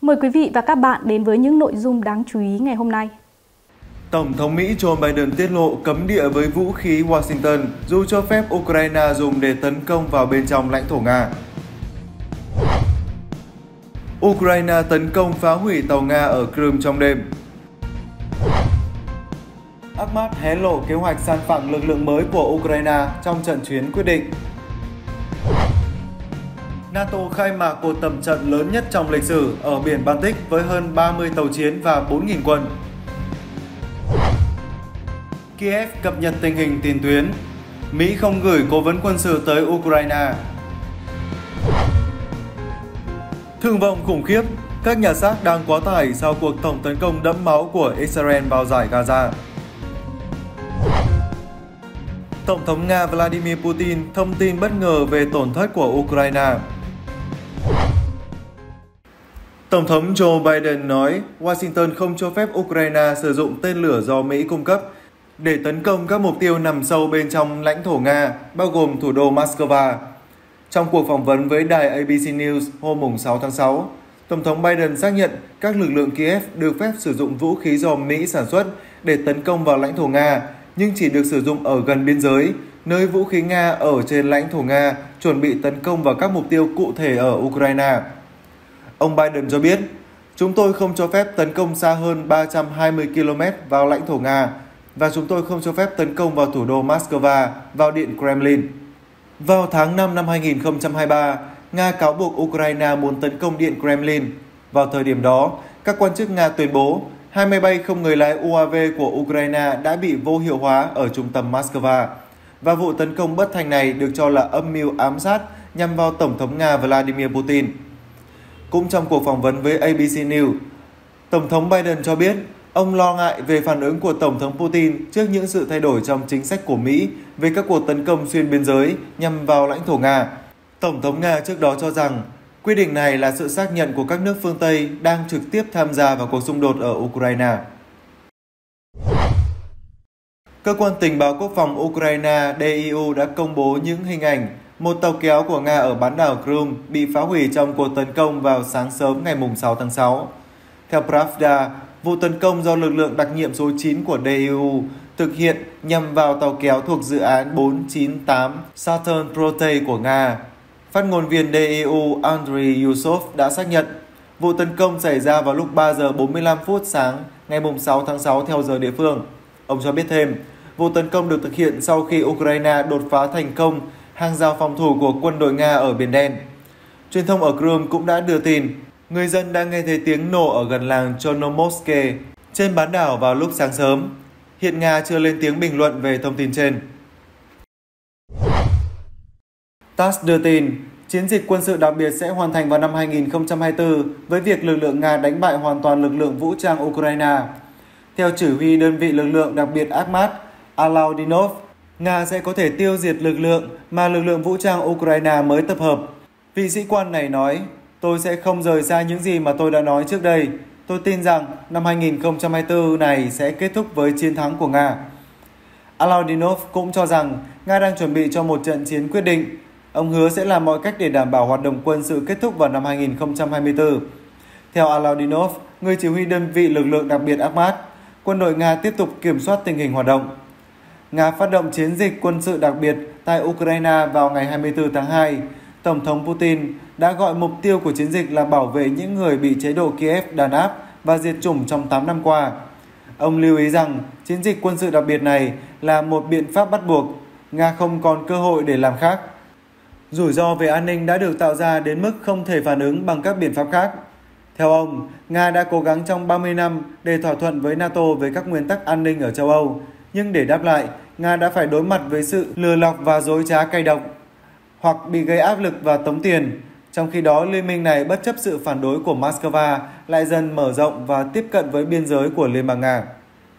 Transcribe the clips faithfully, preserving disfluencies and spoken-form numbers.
Mời quý vị và các bạn đến với những nội dung đáng chú ý ngày hôm nay. Tổng thống Mỹ Joe Biden tiết lộ cấm địa với vũ khí Washington dù cho phép Ukraine dùng để tấn công vào bên trong lãnh thổ Nga. Ukraine tấn công phá hủy tàu Nga ở Crimea trong đêm. Ahmad hé lộ kế hoạch san phẳng lực lượng mới của Ukraine trong trận chuyến quyết định. NATO khai mạc cuộc tập trận lớn nhất trong lịch sử ở biển Baltic với hơn ba mươi tàu chiến và bốn nghìn quân. Kiev cập nhật tình hình tiền tuyến. Mỹ không gửi cố vấn quân sự tới Ukraine. Thương vong khủng khiếp, các nhà xác đang quá tải sau cuộc tổng tấn công đẫm máu của Israel vào dải Gaza. Tổng thống Nga Vladimir Putin thông tin bất ngờ về tổn thất của Ukraine. Tổng thống Joe Biden nói Washington không cho phép Ukraine sử dụng tên lửa do Mỹ cung cấp để tấn công các mục tiêu nằm sâu bên trong lãnh thổ Nga, bao gồm thủ đô Moscow. Trong cuộc phỏng vấn với đài a bê xê News hôm sáu tháng sáu, Tổng thống Biden xác nhận các lực lượng Kiev được phép sử dụng vũ khí do Mỹ sản xuất để tấn công vào lãnh thổ Nga, nhưng chỉ được sử dụng ở gần biên giới, nơi vũ khí Nga ở trên lãnh thổ Nga chuẩn bị tấn công vào các mục tiêu cụ thể ở Ukraine. Ông Biden cho biết, chúng tôi không cho phép tấn công xa hơn ba trăm hai mươi ki lô mét vào lãnh thổ Nga, và chúng tôi không cho phép tấn công vào thủ đô Moscow, vào Điện Kremlin. Vào tháng năm năm hai nghìn không trăm hai mươi ba, Nga cáo buộc Ukraine muốn tấn công Điện Kremlin. Vào thời điểm đó, các quan chức Nga tuyên bố hai máy bay không người lái u a vê của Ukraine đã bị vô hiệu hóa ở trung tâm Moscow, và vụ tấn công bất thành này được cho là âm mưu ám sát nhằm vào Tổng thống Nga Vladimir Putin. Cũng trong cuộc phỏng vấn với a bê xê News, Tổng thống Biden cho biết ông lo ngại về phản ứng của Tổng thống Putin trước những sự thay đổi trong chính sách của Mỹ về các cuộc tấn công xuyên biên giới nhằm vào lãnh thổ Nga. Tổng thống Nga trước đó cho rằng quyết định này là sự xác nhận của các nước phương Tây đang trực tiếp tham gia vào cuộc xung đột ở Ukraine. Cơ quan tình báo quốc phòng Ukraine đê i u đã công bố những hình ảnh một tàu kéo của Nga ở bán đảo Crimea bị phá hủy trong cuộc tấn công vào sáng sớm ngày sáu tháng sáu. Theo Pravda, vụ tấn công do lực lượng đặc nhiệm số chín của đê i u thực hiện nhằm vào tàu kéo thuộc dự án bốn chín tám Saturn Prote của Nga. Phát ngôn viên đê i u Andriy Yusov đã xác nhận vụ tấn công xảy ra vào lúc ba giờ bốn mươi lăm phút sáng ngày sáu tháng sáu theo giờ địa phương. Ông cho biết thêm, vụ tấn công được thực hiện sau khi Ukraine đột phá thành công hàng rào phòng thủ của quân đội Nga ở Biển Đen. Truyền thông ở Crimea cũng đã đưa tin người dân đã nghe thấy tiếng nổ ở gần làng Chernomorske trên bán đảo vào lúc sáng sớm. Hiện Nga chưa lên tiếng bình luận về thông tin trên. tát ét đưa tin, chiến dịch quân sự đặc biệt sẽ hoàn thành vào năm hai nghìn không trăm hai mươi tư với việc lực lượng Nga đánh bại hoàn toàn lực lượng vũ trang Ukraine. Theo chỉ huy đơn vị lực lượng đặc biệt Ahmad Alaudinov, Nga sẽ có thể tiêu diệt lực lượng mà lực lượng vũ trang Ukraine mới tập hợp. Vị sĩ quan này nói, tôi sẽ không rời xa những gì mà tôi đã nói trước đây. Tôi tin rằng năm hai nghìn không trăm hai mươi tư này sẽ kết thúc với chiến thắng của Nga. Alaudinov cũng cho rằng Nga đang chuẩn bị cho một trận chiến quyết định. Ông hứa sẽ làm mọi cách để đảm bảo hoạt động quân sự kết thúc vào năm hai nghìn không trăm hai mươi tư. Theo Alaudinov, người chỉ huy đơn vị lực lượng đặc biệt Ahmad, quân đội Nga tiếp tục kiểm soát tình hình hoạt động. Nga phát động chiến dịch quân sự đặc biệt tại Ukraine vào ngày hai mươi tư tháng hai. Tổng thống Putin đã gọi mục tiêu của chiến dịch là bảo vệ những người bị chế độ Kiev đàn áp và diệt chủng trong tám năm qua. Ông lưu ý rằng chiến dịch quân sự đặc biệt này là một biện pháp bắt buộc. Nga không còn cơ hội để làm khác. Rủi ro về an ninh đã được tạo ra đến mức không thể phản ứng bằng các biện pháp khác. Theo ông, Nga đã cố gắng trong ba mươi năm để thỏa thuận với NATO về các nguyên tắc an ninh ở châu Âu. Nhưng để đáp lại, Nga đã phải đối mặt với sự lừa lọc và dối trá cay độc, hoặc bị gây áp lực và tống tiền. Trong khi đó, liên minh này bất chấp sự phản đối của Moscow lại dần mở rộng và tiếp cận với biên giới của Liên bang Nga.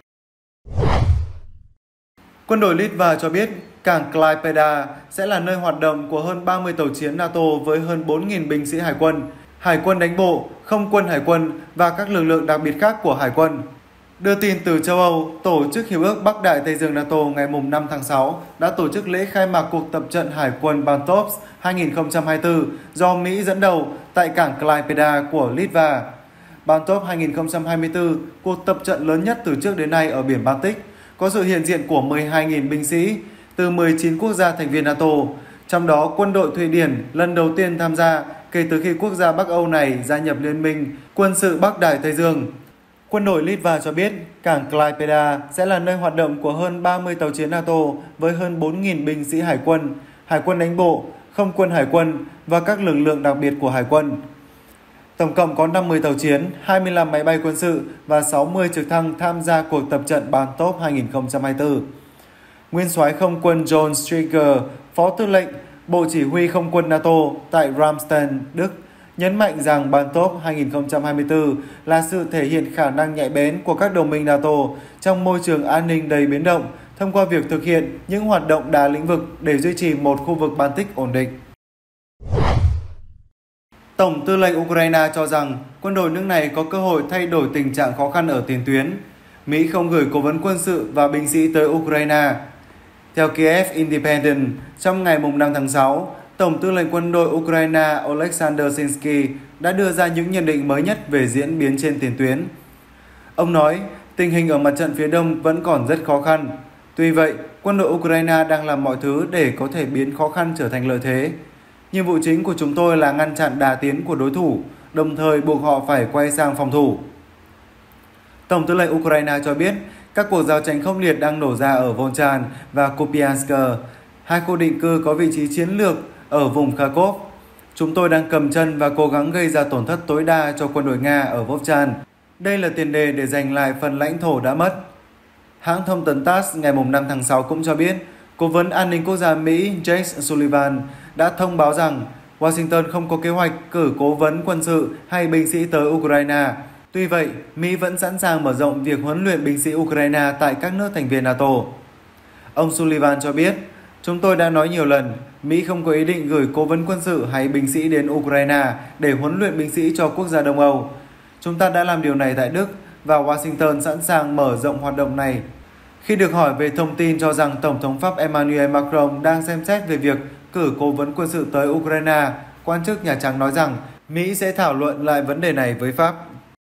Quân đội Litva cho biết cảng Klaipėda sẽ là nơi hoạt động của hơn ba mươi tàu chiến NATO với hơn bốn nghìn binh sĩ hải quân, hải quân đánh bộ, không quân hải quân và các lực lượng đặc biệt khác của hải quân. Đưa tin từ châu Âu, Tổ chức Hiệp ước Bắc Đại Tây Dương NATO ngày năm tháng sáu đã tổ chức lễ khai mạc cuộc tập trận Hải quân Baltops hai nghìn không trăm hai mươi tư do Mỹ dẫn đầu tại cảng Klaipėda của Litva. Baltop hai không hai tư, cuộc tập trận lớn nhất từ trước đến nay ở biển Baltic, có sự hiện diện của mười hai nghìn binh sĩ từ mười chín quốc gia thành viên NATO, trong đó quân đội Thụy Điển lần đầu tiên tham gia kể từ khi quốc gia Bắc Âu này gia nhập Liên minh quân sự Bắc Đại Tây Dương. Quân đội Litva cho biết cảng Klaipėda sẽ là nơi hoạt động của hơn ba mươi tàu chiến NATO với hơn bốn nghìn binh sĩ hải quân, hải quân đánh bộ, không quân hải quân và các lực lượng đặc biệt của hải quân. Tổng cộng có năm mươi tàu chiến, hai mươi lăm máy bay quân sự và sáu mươi trực thăng tham gia cuộc tập trận Baltop hai không hai tư. Nguyên soái không quân John Stricker, Phó Tư lệnh Bộ Chỉ huy Không quân NATO tại Ramstein, Đức, nhấn mạnh rằng Baltop hai không hai tư là sự thể hiện khả năng nhạy bén của các đồng minh NATO trong môi trường an ninh đầy biến động thông qua việc thực hiện những hoạt động đa lĩnh vực để duy trì một khu vực Baltic ổn định. Tổng tư lệnh Ukraine cho rằng quân đội nước này có cơ hội thay đổi tình trạng khó khăn ở tiền tuyến. Mỹ không gửi cố vấn quân sự và binh sĩ tới Ukraine. Theo Kiev Independent, trong ngày năm tháng sáu, Tổng tư lệnh quân đội Ukraine Oleksandr Syrsky đã đưa ra những nhận định mới nhất về diễn biến trên tiền tuyến. Ông nói, tình hình ở mặt trận phía đông vẫn còn rất khó khăn. Tuy vậy, quân đội Ukraine đang làm mọi thứ để có thể biến khó khăn trở thành lợi thế. Nhiệm vụ chính của chúng tôi là ngăn chặn đà tiến của đối thủ, đồng thời buộc họ phải quay sang phòng thủ. Tổng tư lệnh Ukraine cho biết các cuộc giao tranh khốc liệt đang nổ ra ở Volchan và Kupiansk, hai khu định cư có vị trí chiến lược ở vùng Kharkov. Chúng tôi đang cầm chân và cố gắng gây ra tổn thất tối đa cho quân đội Nga ở Volchan. Đây là tiền đề để giành lại phần lãnh thổ đã mất. Hãng thông tấn tát ngày năm tháng sáu cũng cho biết Cố vấn an ninh quốc gia Mỹ Jake Sullivan đã thông báo rằng Washington không có kế hoạch cử cố vấn quân sự hay binh sĩ tới Ukraine. Tuy vậy, Mỹ vẫn sẵn sàng mở rộng việc huấn luyện binh sĩ Ukraine tại các nước thành viên NATO. Ông Sullivan cho biết, chúng tôi đã nói nhiều lần, Mỹ không có ý định gửi cố vấn quân sự hay binh sĩ đến Ukraine để huấn luyện binh sĩ cho quốc gia Đông Âu. Chúng ta đã làm điều này tại Đức và Washington sẵn sàng mở rộng hoạt động này. Khi được hỏi về thông tin cho rằng Tổng thống Pháp Emmanuel Macron đang xem xét về việc cử cố vấn quân sự tới Ukraine, quan chức Nhà Trắng nói rằng Mỹ sẽ thảo luận lại vấn đề này với Pháp.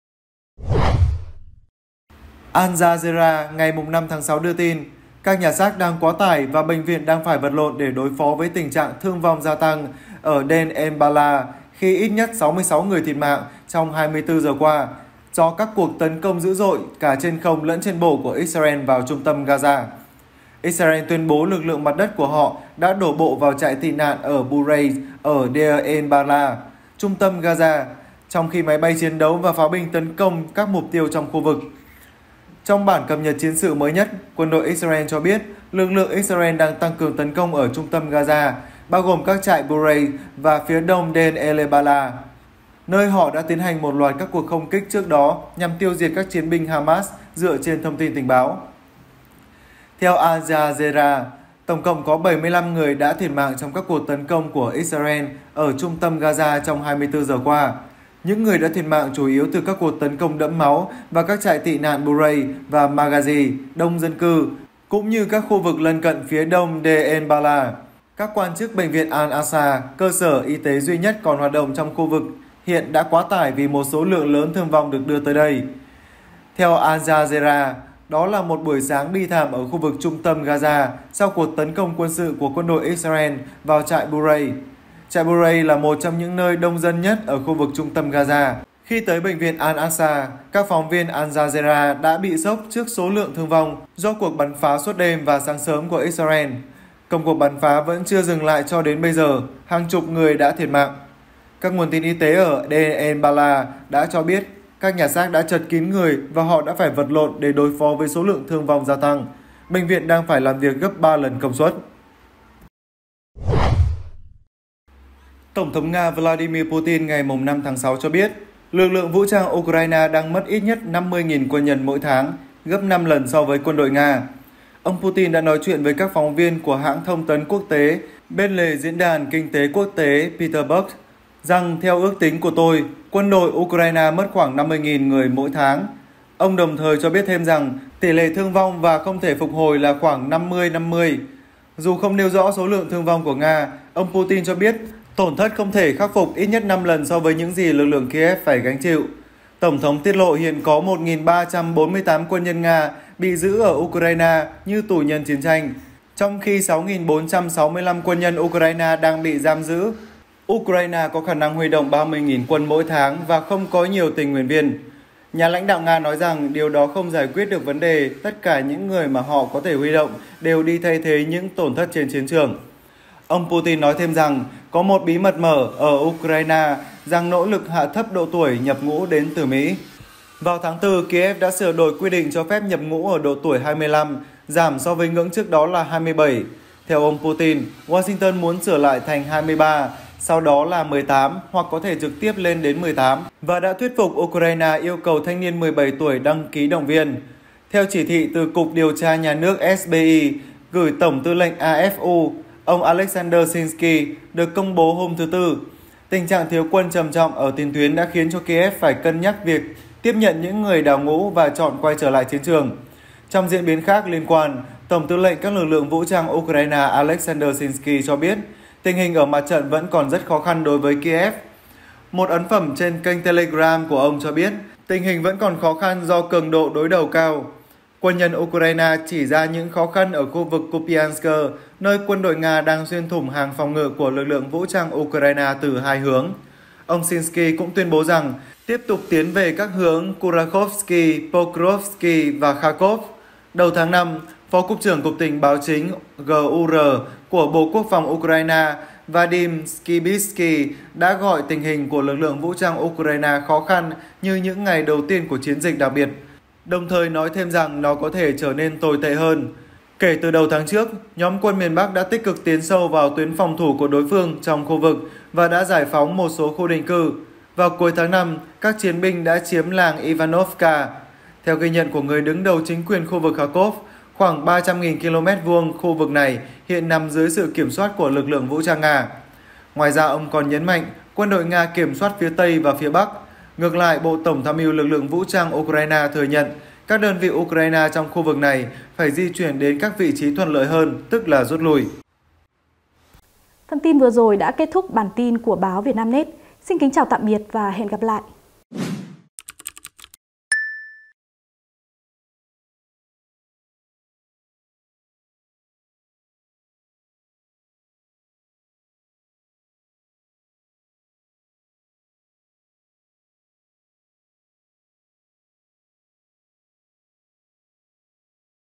Al Jazeera ngày năm tháng sáu đưa tin, các nhà xác đang quá tải và bệnh viện đang phải vật lộn để đối phó với tình trạng thương vong gia tăng ở Den El Bala khi ít nhất sáu mươi sáu người thiệt mạng trong hai mươi tư giờ qua do các cuộc tấn công dữ dội cả trên không lẫn trên bộ của Israel vào trung tâm Gaza. Israel tuyên bố lực lượng mặt đất của họ đã đổ bộ vào trại tị nạn ở Bureid ở Deir el-Bala, trung tâm Gaza, trong khi máy bay chiến đấu và pháo binh tấn công các mục tiêu trong khu vực. Trong bản cập nhật chiến sự mới nhất, quân đội Israel cho biết lực lượng Israel đang tăng cường tấn công ở trung tâm Gaza, bao gồm các trại Bureid và phía đông Den el-Bala, nơi họ đã tiến hành một loạt các cuộc không kích trước đó nhằm tiêu diệt các chiến binh Hamas dựa trên thông tin tình báo. Theo Al Jazeera, tổng cộng có bảy mươi lăm người đã thiệt mạng trong các cuộc tấn công của Israel ở trung tâm Gaza trong hai mươi tư giờ qua. Những người đã thiệt mạng chủ yếu từ các cuộc tấn công đẫm máu và các trại tị nạn Bureid và Maghazi, đông dân cư, cũng như các khu vực lân cận phía đông Deir el-Bala. Các quan chức bệnh viện Al-Aqsa, cơ sở y tế duy nhất còn hoạt động trong khu vực, hiện đã quá tải vì một số lượng lớn thương vong được đưa tới đây. Theo Al Jazeera, đó là một buổi sáng bi thảm ở khu vực trung tâm Gaza sau cuộc tấn công quân sự của quân đội Israel vào trại Bureid. Trại Bureid là một trong những nơi đông dân nhất ở khu vực trung tâm Gaza. Khi tới bệnh viện Al-Aqsa, các phóng viên Al Jazeera đã bị sốc trước số lượng thương vong do cuộc bắn phá suốt đêm và sáng sớm của Israel. Công cuộc bắn phá vẫn chưa dừng lại cho đến bây giờ, hàng chục người đã thiệt mạng. Các nguồn tin y tế ở Deir el-Bala đã cho biết các nhà xác đã chật kín người và họ đã phải vật lộn để đối phó với số lượng thương vong gia tăng. Bệnh viện đang phải làm việc gấp ba lần công suất. Tổng thống Nga Vladimir Putin ngày năm tháng sáu cho biết lực lượng vũ trang Ukraine đang mất ít nhất năm mươi nghìn quân nhân mỗi tháng, gấp năm lần so với quân đội Nga. Ông Putin đã nói chuyện với các phóng viên của hãng thông tấn quốc tế bên lề diễn đàn kinh tế quốc tế Petersburg rằng theo ước tính của tôi, quân đội Ukraine mất khoảng năm mươi nghìn người mỗi tháng. Ông đồng thời cho biết thêm rằng tỷ lệ thương vong và không thể phục hồi là khoảng năm mươi năm mươi. Dù không nêu rõ số lượng thương vong của Nga, ông Putin cho biết tổn thất không thể khắc phục ít nhất năm lần so với những gì lực lượng Kiev phải gánh chịu. Tổng Tổng thống tiết lộ hiện có một nghìn ba trăm bốn mươi tám quân nhân Nga bị giữ ở Ukraine như tù nhân chiến tranh, trong khi sáu nghìn bốn trăm sáu mươi lăm quân nhân Ukraine đang bị giam giữ. Ukraine có khả năng huy động ba mươi nghìn quân mỗi tháng và không có nhiều tình nguyện viên. Nhà lãnh đạo Nga nói rằng điều đó không giải quyết được vấn đề, tất cả những người mà họ có thể huy động đều đi thay thế những tổn thất trên chiến trường. Ông Putin nói thêm rằng có một bí mật mở ở Ukraine rằng nỗ lực hạ thấp độ tuổi nhập ngũ đến từ Mỹ. Vào tháng tư, Kiev đã sửa đổi quy định cho phép nhập ngũ ở độ tuổi hai mươi lăm, giảm so với ngưỡng trước đó là hai mươi bảy. Theo ông Putin, Washington muốn sửa lại thành hai mươi ba, sau đó là mười tám hoặc có thể trực tiếp lên đến mười tám, và đã thuyết phục Ukraine yêu cầu thanh niên mười bảy tuổi đăng ký động viên. Theo chỉ thị từ Cục Điều tra Nhà nước ét bê i gửi Tổng tư lệnh a ép u, ông Alexander Sinsky, được công bố hôm thứ Tư, tình trạng thiếu quân trầm trọng ở tiền tuyến đã khiến cho Kiev phải cân nhắc việc tiếp nhận những người đào ngũ và chọn quay trở lại chiến trường. Trong diễn biến khác liên quan, Tổng tư lệnh các lực lượng vũ trang Ukraine Alexander Sinsky cho biết tình hình ở mặt trận vẫn còn rất khó khăn đối với Kiev. Một ấn phẩm trên kênh Telegram của ông cho biết tình hình vẫn còn khó khăn do cường độ đối đầu cao. Quân nhân Ukraine chỉ ra những khó khăn ở khu vực Kupiansk, nơi quân đội Nga đang xuyên thủng hàng phòng ngự của lực lượng vũ trang Ukraine từ hai hướng. Ông Sinsky cũng tuyên bố rằng tiếp tục tiến về các hướng Kurakovsky, Pokrovsky và Kharkov. Đầu tháng năm, Phó Cục trưởng Cục Tình báo chính G U R của Bộ Quốc phòng Ukraine Vadim Skibitsky đã gọi tình hình của lực lượng vũ trang Ukraine khó khăn như những ngày đầu tiên của chiến dịch đặc biệt, đồng thời nói thêm rằng nó có thể trở nên tồi tệ hơn. Kể từ đầu tháng trước, nhóm quân miền Bắc đã tích cực tiến sâu vào tuyến phòng thủ của đối phương trong khu vực và đã giải phóng một số khu định cư. Vào cuối tháng năm, các chiến binh đã chiếm làng Ivanovka. Theo ghi nhận của người đứng đầu chính quyền khu vực Kharkov, khoảng ba trăm nghìn ki lô mét vuông khu vực này hiện nằm dưới sự kiểm soát của lực lượng vũ trang Nga. Ngoài ra, ông còn nhấn mạnh quân đội Nga kiểm soát phía Tây và phía Bắc. Ngược lại, Bộ Tổng tham mưu lực lượng vũ trang Ukraine thừa nhận các đơn vị Ukraine trong khu vực này phải di chuyển đến các vị trí thuận lợi hơn, tức là rút lui. Thông tin vừa rồi đã kết thúc bản tin của báo Vietnamnet. Xin kính chào tạm biệt và hẹn gặp lại.